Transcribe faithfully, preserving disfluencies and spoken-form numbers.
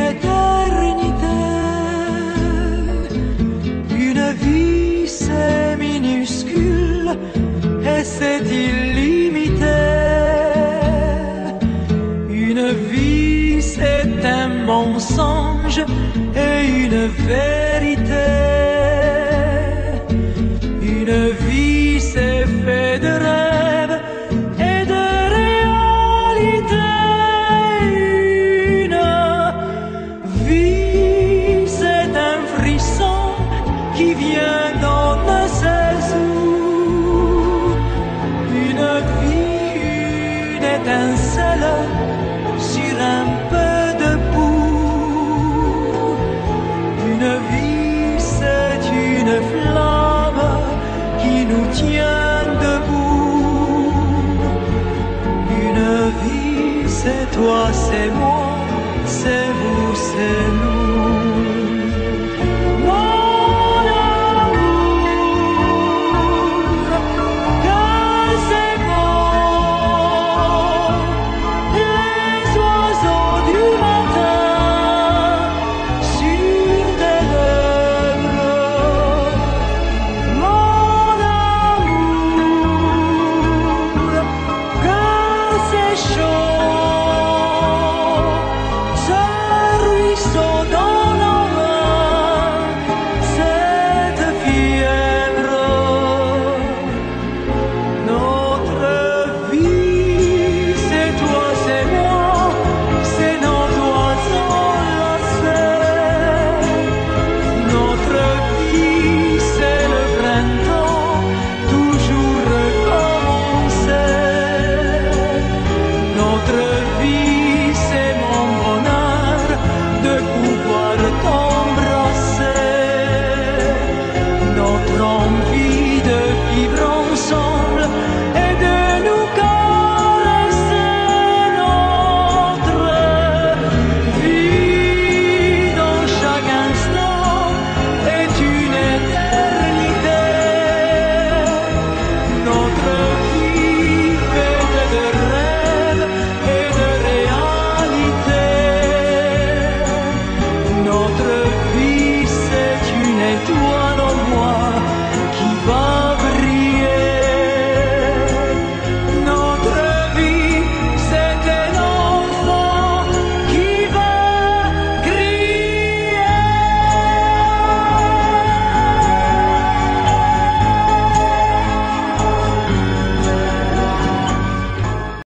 éternité. Une vie c'est minuscule et c'est illimité. Une vie c'est un mensonge et une vérité. Une vie c'est fait de rêves et de réalités. Une vie c'est un frisson qui vient dans ne sait où. Une vie, une étincelle sur un peu de boue. Une vie c'est une flamme qui nous tient debout. Une vie c'est toi, c'est moi.